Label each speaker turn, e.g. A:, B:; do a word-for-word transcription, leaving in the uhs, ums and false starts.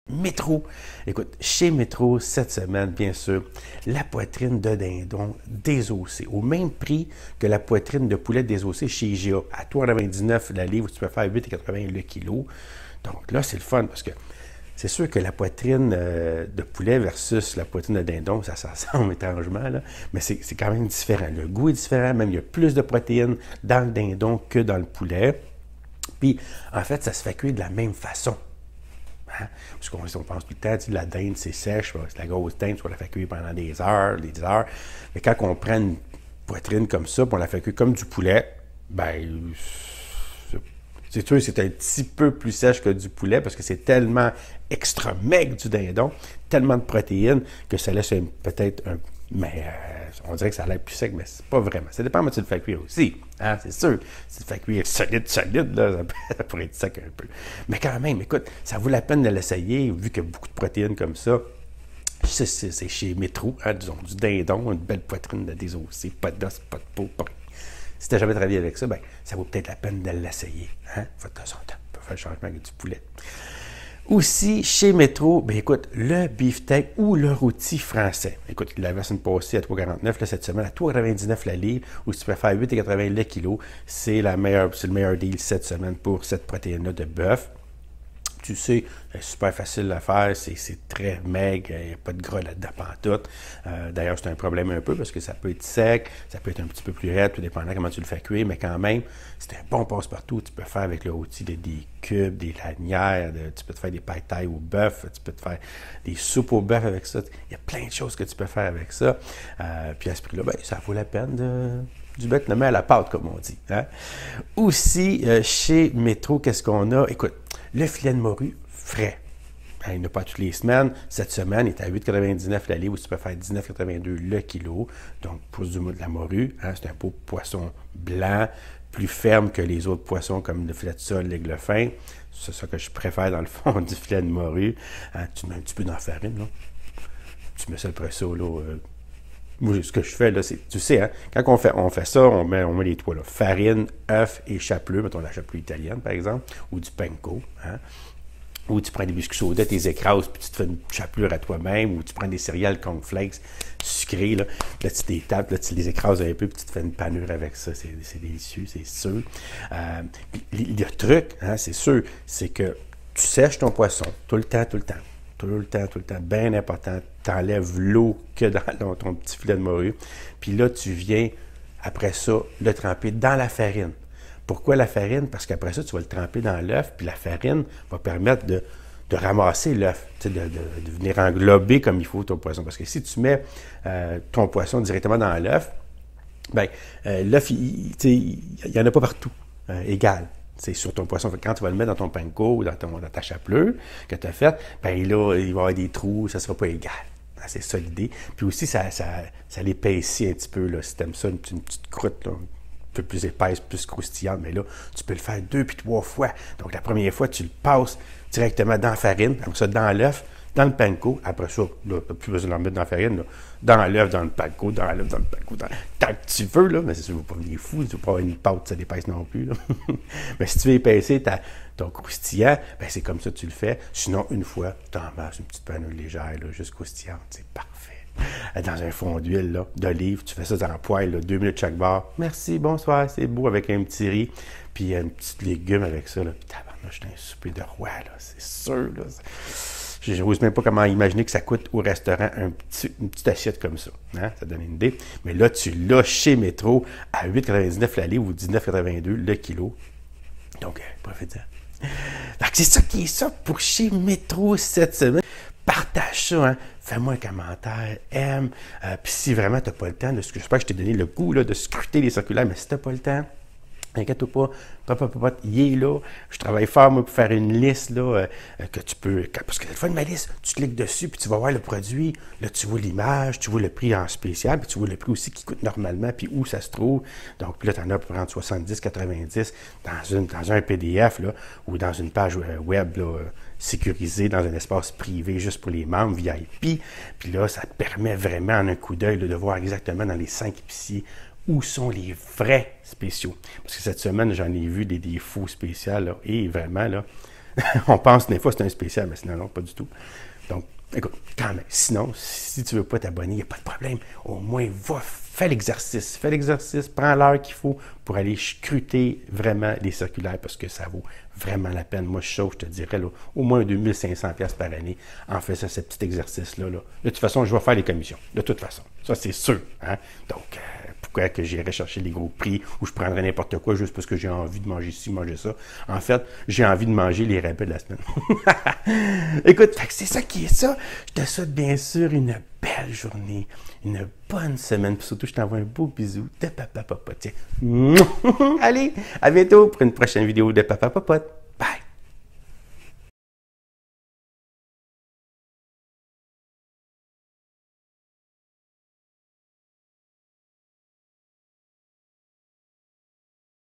A: Métro. Écoute, chez Métro, cette semaine, bien sûr, la poitrine de dindon désossée, au même prix que la poitrine de poulet désossée chez I G A, à trois quatre-vingt-dix-neuf la livre, tu peux faire huit quatre-vingts le kilo. Donc là, c'est le fun, parce que c'est sûr que la poitrine euh, de poulet versus la poitrine de dindon, ça s'assemble étrangement, là, mais c'est quand même différent. Le goût est différent, même il y a plus de protéines dans le dindon que dans le poulet. Puis, en fait, ça se fait cuire de la même façon. Hein? Parce qu'on on pense tout le temps, tu sais, la dinde, c'est sèche, c'est la grosse dinde, on la fait cuire pendant des heures, des heures. Mais quand on prend une poitrine comme ça, puis on la fait cuire comme du poulet, ben, c'est sûr, c'est un petit peu plus sèche que du poulet parce que c'est tellement extra maigre du dindon, tellement de protéines que ça laisse peut-être un. Mais euh, on dirait que ça a l'air plus sec, mais c'est pas vraiment. Ça dépend comment tu le fais cuire aussi. Hein, c'est sûr. Si tu le fais cuire solide, solide, là, ça, ça pourrait être sec un peu. Mais quand même, écoute, ça vaut la peine de l'essayer, vu qu'il y a beaucoup de protéines comme ça. C'est chez Métro, hein, disons, du dindon, une belle poitrine de désossée, pas d'os, pas de peau, pas rien. Si tu n'as jamais travaillé avec ça, ben, ça vaut peut-être la peine de l'essayer. Hein? Faut de temps en temps, on peut faire le changement avec du poulet. Aussi, chez Métro, ben écoute, le beefsteak ou le rôti français. Écoute, la version passée à trois quarante-neuf, là, cette semaine à trois quatre-vingt-dix-neuf la livre, ou si tu préfères huit quatre-vingts le kilo, c'est le meilleur deal cette semaine pour cette protéine-là de bœuf. Tu sais, c'est super facile à faire, c'est très maigre, il n'y a pas de gras là-dedans pantoute. Euh, D'ailleurs, c'est un problème un peu parce que ça peut être sec, ça peut être un petit peu plus raide, tout dépendant comment tu le fais cuire, mais quand même, c'est un bon passe-partout. Tu peux faire avec le rôti de, des cubes, des lanières, de, tu peux te faire des pailles taille au bœuf, tu peux te faire des soupes au bœuf avec ça. Il y a plein de choses que tu peux faire avec ça. Euh, puis à ce prix-là, ben, ça vaut la peine de... du bête nommé à la pâte, comme on dit. Hein? Aussi, euh, chez Métro, qu'est-ce qu'on a? Écoute, le filet de morue frais. Hein, il n'y en a pas toutes les semaines. Cette semaine, il est à huit quatre-vingt-dix-neuf la livre, où tu peux faire dix-neuf quatre-vingt-deux le kilo. Donc, pour du de la morue, hein, c'est un beau poisson blanc, plus ferme que les autres poissons, comme le filet de sole, l'aigle fin. C'est ça que je préfère, dans le fond, du filet de morue. Hein, tu mets un petit peu dans la farine, là. Tu mets ça après ça, là... Euh, Moi, ce que je fais, là, c'est, tu sais, hein, quand on fait, on fait ça, on met, on met les trois, là, farine, œuf et chapelure, mettons la chapelure italienne, par exemple, ou du panko, hein, ou tu prends des biscuits soda, tu les écrases, puis tu te fais une chapelure à toi-même, ou tu prends des céréales cornflakes sucrées, là, là tu les tapes, là, tu les écrases un peu, puis tu te fais une panure avec ça, c'est délicieux, c'est sûr. Euh, puis, le truc, hein, c'est sûr, c'est que tu sèches ton poisson, tout le temps, tout le temps. Tout le temps, tout le temps, bien important, tu enlèves l'eau que dans, dans ton petit filet de morue. Puis là, tu viens, après ça, le tremper dans la farine. Pourquoi la farine? Parce qu'après ça, tu vas le tremper dans l'œuf, puis la farine va permettre de, de ramasser l'œuf, de, de, de venir englober comme il faut ton poisson. Parce que si tu mets euh, ton poisson directement dans l'œuf, bien, euh, l'œuf, il n'y en a pas partout, euh, égal. C'est sur ton poisson. Quand tu vas le mettre dans ton panko ou dans, ton, dans ta chapelure que tu as faite, bien là, il va y avoir des trous, ça ne sera pas égal. C'est ça l'idée. Puis aussi, ça, ça, ça l'épaissit un petit peu. Là. Si tu aimes ça, une, une petite croûte, là, un peu plus épaisse, plus croustillante, mais là, tu peux le faire deux puis trois fois. Donc, la première fois, tu le passes directement dans la farine, après ça, dans l'œuf, dans le panko. Après ça, tu n'as plus besoin de le mettre dans la farine, là. Dans l'œuf, dans le panko, dans l'œuf, dans le panko, dans... tant que tu veux, là, mais c'est sûr, tu ne veux pas venir fou, tu ne veux pas avoir une pâte, ça d'épaisse non plus, là. Mais si tu veux épaisser ta, ton croustillant, ben c'est comme ça que tu le fais. Sinon, une fois, tu t'en masses une petite panure légère, là, juste croustillante, c'est parfait. Dans un fond d'huile, là, d'olive, tu fais ça dans le poêle, là, deux minutes chaque barre. Merci, bonsoir, c'est beau, avec un petit riz, puis un petit légume avec ça, là. Puis tabarnouche, c'est un souper de roi, là, c'est sûr, là. Je n'ose même pas comment imaginer que ça coûte au restaurant un petit, une petite assiette comme ça. Hein? Ça donne une idée. Mais là, tu l'as chez Métro à huit quatre-vingt-dix-neuf la livre ou dix-neuf quatre-vingt-deux le kilo. Donc, euh, profitez-en. C'est ça qui est ça pour chez Métro cette semaine. Partage ça, hein? Fais-moi un commentaire, aime. Euh, Puis si vraiment tu n'as pas le temps, de, j'espère que je t'ai donné le goût là, de scruter les circulaires, mais si tu n'as pas le temps, inquiète-toi pas, papa, papa, il est là. Je travaille fort, moi, pour faire une liste, là, euh, que tu peux... Parce que la fois de ma liste, tu cliques dessus, puis tu vas voir le produit. Là, tu vois l'image, tu vois le prix en spécial, puis tu vois le prix aussi qui coûte normalement, puis où ça se trouve. Donc, là, tu en as pour entre soixante-dix, quatre-vingt-dix dans, une, dans un P D F, là, ou dans une page web, là, sécurisée, dans un espace privé, juste pour les membres, V I P. Puis là, ça te permet vraiment, en un coup d'œil, de voir exactement dans les cinq épiciers où sont les vrais spéciaux. Parce que cette semaine, j'en ai vu des, des faux spéciaux, là, et vraiment, là, On pense des fois que c'est un spécial, mais sinon, non, pas du tout. Donc, écoute, quand même, sinon, si tu ne veux pas t'abonner, il n'y a pas de problème. Au moins, va, fais l'exercice. Fais l'exercice, prends l'heure qu'il faut pour aller scruter vraiment les circulaires parce que ça vaut vraiment la peine. Moi, je chauffe, je te dirais, là, au moins deux mille cinq cents dollars par année en faisant ce petit exercice-là. Là. De toute façon, je vais faire les commissions. De toute façon. Ça, c'est sûr. Hein? Donc, euh, pourquoi que j'irais chercher les gros prix ou je prendrais n'importe quoi juste parce que j'ai envie de manger ci, manger ça. En fait, j'ai envie de manger les rabais de la semaine. Écoute, c'est ça qui est ça. Je te souhaite bien sûr une belle journée, une bonne semaine. Puis surtout, je t'envoie un beau bisou de Papa Popote. Tiens. Allez, à bientôt pour une prochaine vidéo de Papa Popote.